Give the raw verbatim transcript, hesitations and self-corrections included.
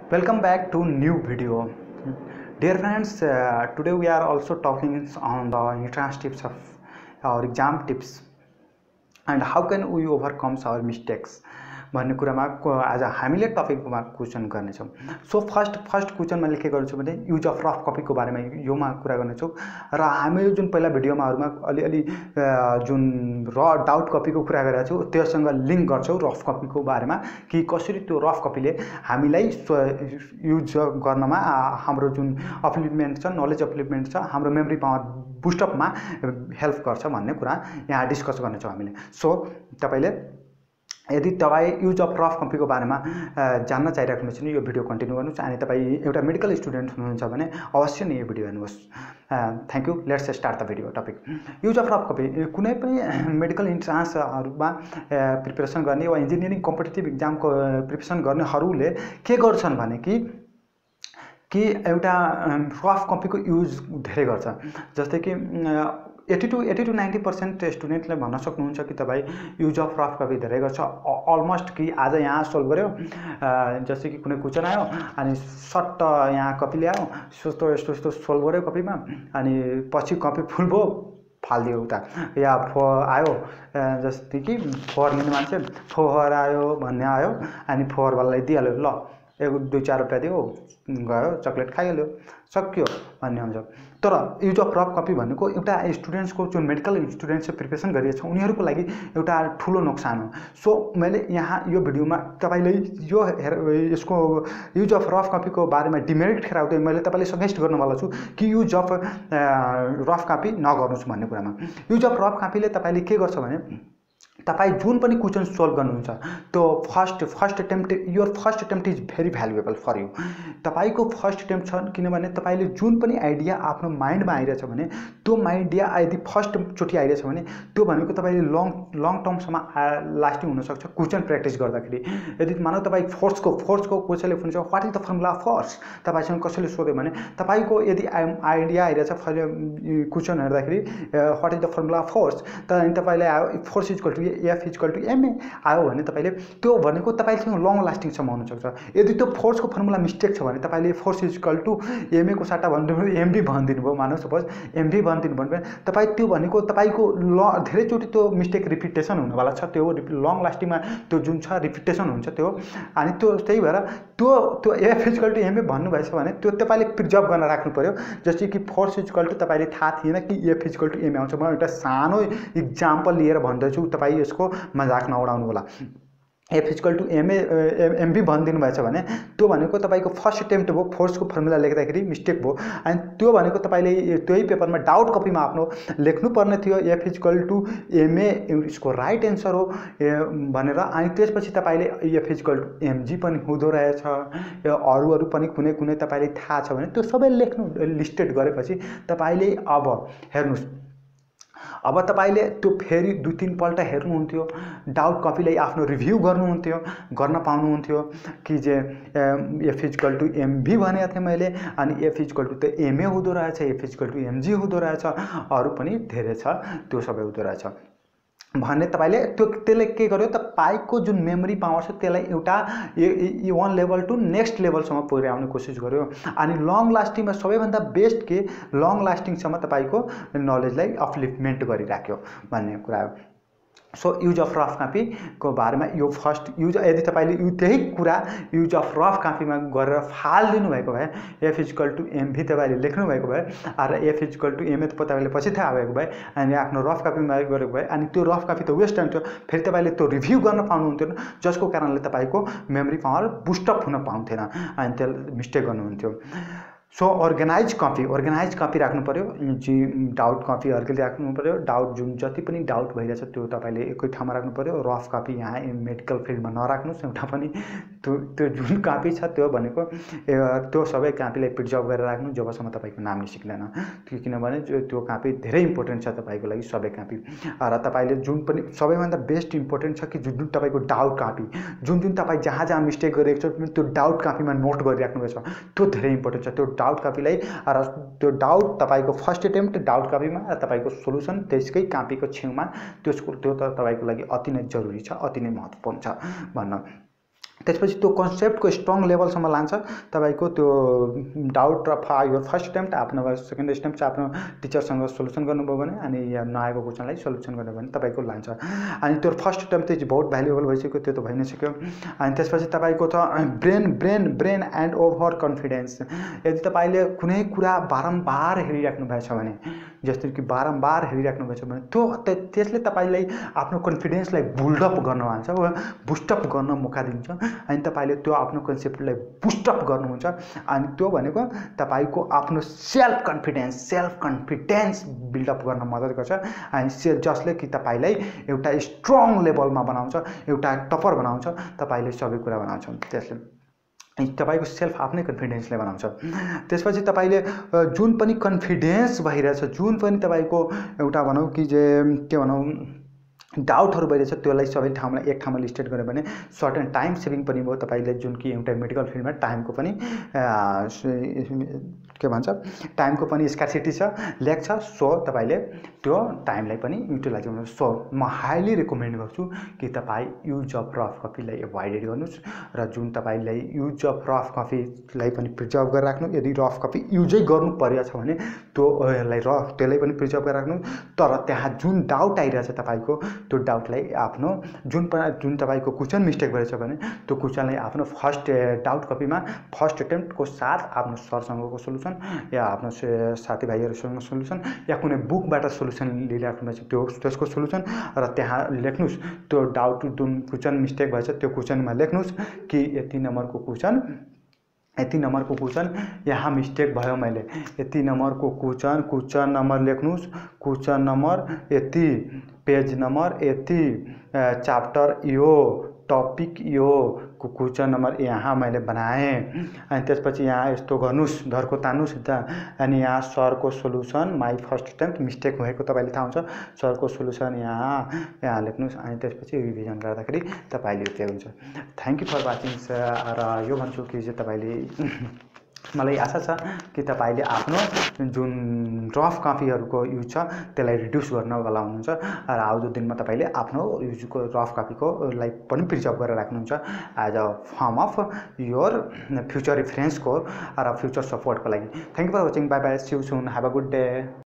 Welcome back to new video. Dear friends, uh, today we are also talking on the entrance tips of our exam tips and how can we overcome our mistakes भन्ने कुरामा आज हामीले टपिकमा question गर्नेछौँ। So first first क्वेसनमा के गर्छु भने युज अफ रफ कपीको बारेमा योमा कुरा गर्नेछौँ र हामीले जुन पहिला भिडियोमाहरुमा अलिअलि जुन र डाउट कपीको कुरा गरेका छौँ त्यससँग लिंक गर्छौँ रफ कपीको बारेमा कि कसरी त्यो रफ कपीले हामीलाई युज गर्नमा हाम्रो जुन अपलिपमेन्ट छ नलेज अपलिपमेन्ट छ हाम्रो मेमोरी पावर बुस्टअपमा हेल्प गर्छ भन्ने कुरा यहाँ डिस्कस गर्नेछौँ हामीले। सो तपाईले यदि तपाई युज अफ रफ कपीको बारेमा जान्न चाहिरहेको छ यो भिडियो कन्टिन्यू गर्नुस् अनि तपाई एउटा मेडिकल स्टुडेन्ट हुनुहुन्छ भने अवश्य नै यो भिडियो हेर्नुहोस्। Thank you. Let's start the video topic. Use of rough copy कुनै पनि मेडिकल इन्ट्रान्सहरुमा प्रिपरेसन गर्ने वा इन्जिनियरिङ कम्पिटिटिभ एक्जामको प्रिपरेसन गर्नेहरुले के गर्छन् भने कि कि एउटा रफ कपीको युज धेरै गर्छ। जस्तै कि eighty to eighty to ninety percent स्टुडेन्टले भन्न सक्नुहुन्छ कि तपाईँ युज अफ रफ कपी धेरै गर्छ। अलमोस्ट कि आज यहाँ सोल्भ गर्यो जस्तै कि कुनै क्वेसन आयो अनि सट्ट यहाँ कपी ल्यायो यस्तो यस्तो यस्तो सोल्भ गर्यो कपीमा अनि पछि कपी फुल भयो फालिदियो उता या फोर आयो जस्तै कि फोर लिने मान्छे फोर आयो भन्ने आयो अनि फोर वालालाई दिइहाल्यो ल एक दुई चार रुपैयाँ दियो गयो चकलेट खाइहाल्यो सक्यो भन्ने हुन्छ। तर युज अफ रफ कपी भनेको एउटा स्टुडेन्ट्सको जुन मेडिकल स्टुडेन्ट्स प्रिपरेसन गरिरहेछ उनीहरूको लागि एउटा ठुलो नोक्सान हो। सो मैले यहाँ यो भिडियोमा तपाईले यो यसको युज अफ रफ कपीको बारेमा डिमेरिट खेराउँदै मैले तपाईले सजेस्ट गर्नवाला छु कि युज अफ रफ कपी नगर्नुस् भन्ने कुरामा। युज अफ रफ कपीले तपाईले के गर्छ भने तपाई जुन पनि क्वेशन सोल्भ गर्नुहुन्छ त्यो first first attempt your first attempt is very valuable for you. तपाईको फर्स्ट अटेम्प्ट छ किनभने तपाईले जुन पनि आइडिया आफ्नो माइन्डमा आइरहेछ भने त्यो आइडिया यदि फर्स्ट चोटी आइरहेछ भने त्यो भनेको तपाईले लङ लङ टर्मसम्म लास्टिङ हुन सक्छ क्वेशन प्र्याक्टिस गर्दाखेरि। यदि मानौ तपाई फोर्सको फोर्सको कसैले भन्छ what is the formula force तपाईसँग कसैले सोध्यो भने तपाईको यदि आइडिया आइरहेछ क्वेशन हेर्दाखेरि what is the formula force त अनि तपाईले आयो force is equal to F is equal to M A आयो भने तपाईले त्यो भनेको तपाईसँग लङ लास्टिङ सम्म हुन सक्छ। यदि त्यो फोर्सको फर्मुला मिस्टेक छ भने तपाईले force is equal to M A को साटा भन्दिनु एमबी भनिदिनु भयो मानौ सपोज एमबी भनिदिनु भने तपाई त्यो भनेको तपाईको ल धेरैचोटि त्यो मिस्टेक रिपिटेसन हुनवाला छ। त्यो लङ लास्टिङमा त्यो जुन छ रिपिटेसन हुन्छ त्यो अनि त्यो त्यही भएर त्यो त्यो F is equal to M A भन्नु भएछ भने त्यो तपाईले प्रिजर्भ गर्न राख्नु पर्यो। जस्तै कि फोर्स इज इक्वल टु तपाईले थाहा थिएन कि F is equal to M A आउँछ। म एउटा सानो इक्जाम्पल लिएर भन्दैछु तपाई यसको मजाक नउडाउनु होला। F equal to M M B भनिदिनु भएछ भने त्यो भनेको तपाईको फर्स्ट अटेम्प्ट भयो फोर्सको फर्मुला लेख्दाखेरि मिस्टेक भयो अनि त्यो भनेको तपाईले त्यही पेपरमा डाउट कपीमा आफ्नो लेख्नु पर्ने थियो एफ इक्वल टू एमए यसको राइट एन्सर हो भनेर अनि त्यसपछि तपाईले एफ इक्वल टू एमजी पनि हुँदो रहेछ अरु अरु पनि कुनै कुनै तपाईले थाहा छ भने त्यो सबै लेख्नु लिस्टेड गरेपछि तपाईले अब हेर्नुस् अब तपाईले त्यो फेरि दुई तीन पल्ट हेर्नुहुन्थ्यो डाउट कपीलाई आफ्नो रिभ्यू गर्नुहुन्थ्यो गर्न पाउनुहुन्थ्यो कि जे एफ इक्वल टु एमभी भनेको थिएँ मैले अनि एफ इक्वल टु त एमए हुँदो रहेछ एफ इक्वल टु एमजी हुँदो रहेछ अरू पनि धेरै छ त्यो सबै हुँदो रहेछ भन्ने तपाईले त्यो त्यसले के गर्यो तपाईको जुन मेमोरी पावर छ त्यसलाई एउटा वान लेभल टु नेक्स्ट लेभलसम्म पुर्याउने कोसिस गर्यो अनि लङ लास्टिङमा सबैभन्दा बेस्ट के लङ लास्टिङसम्म तपाईको नलेजलाई अपलिफ्टमेन्ट गरिराख्यो भन्ने कुरा हो। So use of rough copy को बारेमा यो फर्स्ट युज यदि तपाईले त्यही कुरा युज अफ रफ कपीमा गरेर फालिदिनु भएको भए एफ इक्वल टु एमभी तपाईले लेख्नु भएको भए र एफ इक्वल टु एमए तपाईले पछि थाहा भएको भए अनि आफ्नो रफ कपीमा गरेको भए अनि त्यो रफ कपी त वेस्ट हुन्थ्यो फेरि तपाईले त्यो रिभ्यू गर्न पाउनुहुन्थेन जसको कारणले तपाईको मेमोरी पावर बुस्टअप हुन पाउँथेन अनि त्यसले मिस्टेक गर्नुहुन्थ्यो। So organise copy organise copy राख्नु पर्यो जी डाउट कपी अर्कै राख्नु पर्यो डाउट जुन जति पनि डाउट भइरहेछ त्यो तपाईले एकै ठाउँमा राख्नु पर्यो। रफ कपी यहाँ मेडिकल फिल्डमा नराख्नुस् एउटा पनि त्यो त्यो जुन कपी छ त्यो भनेको त्यो सबै कपीलाई प्रिजर्भ गरेर राख्नु जबसम्म तपाईको नाम निस्किदैन किनभने त्यो कपी धेरै इम्पोर्टेन्ट छ तपाईको लागि सबै कपी र तपाईले जुन पनि सबैभन्दा बेस्ट इम्पोर्टेन्ट छ कि जुन तपाईको डाउट कपी जुन जुन तपाई जहाँ जहाँ मिस्टेक गरेको छ त्यो डाउट कपीमा नोट गरिराख्नुपर्छ त्यो धेरै इम्पोर्टेन्ट छ। त्यो डाउट कपीलाई र त्यो डाउट तपाईको फर्स्ट अटेम्प्ट डाउट कपीमा र तपाईको सोलुसन त्यसकै कपीको छेउमा त्यसको त्यो त तपाईको लागि अति नै जरुरी छ अति नै महत्त्वपूर्ण छ भन्न त्यसपछि त्यो कन्सेप्टको स्ट्रङ लेभलसम्म लान्छ तपाईँको त्यो डाउट र फा यो फर्स्ट अटेम्प्ट आफ्नो सेकेन्ड अटेम्प्ट चाहिँ आफ्नो टिचरसँग सोल्युसन गर्नुभयो भने अनि नआएको क्वेसनलाई सोल्युसन गर्नु भने तपाईँको लान्छ। अनि त्यो फर्स्ट अटेम्प्ट चाहिँ बहुत भ्यालुएबल भइसक्यो, त्यो त भइ नै सक्यो। अनि त्यसपछि तपाईँको त brain brain brain and overconfidence. यदि तपाईँले कुनै कुरा बारम्बार हेरिराख्नु भएछ भने, जस्तो कि बारम्बार हेरिराख्नु भएछ भने त्यो त्यसले तपाईँलाई आफ्नो कन्फिडेन्सलाई बुल्डअप गर्न हाल्छ, बुस्टअप गर्न मौका दिन्छ। अनि तपाईँले त्यो आफ्नो कन्सेप्टलाई बुस्टअप गर्नुहुन्छ। अनि त्यो भनेको तपाईँको आफ्नो self confidence self confidence build up गर्न मद्दत गर्छ। अनि से जसले कि तपाईँलाई एउटा स्ट्रङ लेभलमा बनाउँछ, एउटा टपर बनाउँछ, तपाईँले सबै कुरा बनाउँछ। त्यसले तपाईँको सेल्फ आफ्नै कन्फिडेन्सले बनाउँछ। त्यसपछि तपाईँले जुन पनि कन्फिडेन्स भइरहेछ, जुन पनि तपाईँको एउटा भनौँ कि जे के भनौँ डाउटहरू भइरहेछ, त्यसलाई सबै ठाउँमा एक ठाउँमा लिस्टेड गऱ्यो भने सर्टेन टाइम सेभिङ पनि भयो तपाईँले, जुन कि एउटा मेडिकल फिल्डमा टाइमको पनि के भन्छ टाइमको पनि स्कार्सिटी छ, ल्याक छ। सो तपाईँले त्यो टाइमलाई पनि युटिलाइज गर्नुहोस्। सो म हाइली रिकमेन्ड गर्छु कि तपाईँ युज अफ रफ कपीलाई एभोइड गर्नुहोस् र जुन तपाईँलाई युज अफ रफ कपीलाई पनि प्रिजर्भ गरेर राख्नु। यदि रफ कपी युजै गर्नु परेछ भने त्योलाई रफ त्यसलाई पनि प्रिजर्भ गरेर राख्नु। तर त्यहाँ जुन डाउट आइरहेछ तपाईँको, त्यो डाउटलाई आफ्नो जुन जुन तपाईँको क्वेसन मिस्टेक भएछ भने त्यो क्वेसनलाई आफ्नो फर्स्ट डाउट कपीमा फर्स्ट एटेम्प्टको साथ आफ्नो सरसँगको सोल्युसन या आफ्नो साथीभाइहरूसँग सोल्युसन या कुनै बुकबाट सोल्युसन लिइराख्नु भएछ त्यो त्यसको सोल्युसन र त्यहाँ लेख्नुहोस्। त्यो डाउट जुन क्वेसन मिस्टेक भएछ त्यो क्वेसनमा लेख्नुहोस् कि यति नम्बरको क्वेसन यति नम्बरको क्वेसन यहाँ मिस्टेक भयो, मैले यति नम्बरको क्वेसन क्वेसन नम्बर लेख्नुहोस्, क्वेसन नम्बर यति, पेज नम्बर यति, च्याप्टर यो, टपिक यो को क्वेसन नम्बर यहाँ मैले बनाएँ। अनि त्यसपछि यहाँ यस्तो गर्नुहोस्, धर्को तान्नुहोस् त। अनि यहाँ सरको solution my first attempt mistake भएको तपाईँले थाहा हुन्छ, सरको सोल्युसन यहाँ यहाँ लेख्नुहोस्। अनि त्यसपछि रिभिजन गर्दाखेरि तपाईँले त्यो हुन्छ। थ्याङ्क यू फर वाचिङ र यो भन्छु कि चाहिँ तपाईँले मलाई आशा छ कि तपाईँले आफ्नो जुन रफ कपीहरूको युज छ त्यसलाई रिड्युस गर्नवाला हुनुहुन्छ र आउँदो दिनमा तपाईँले आफ्नो युजको रफ कपीको लाई पनि प्रिजर्भ गरेर राख्नुहुन्छ as a form of your future रेफरेन्सको र फ्युचर सपोर्टको लागि। Thank you for watching, bye bye, see you soon, have a good day.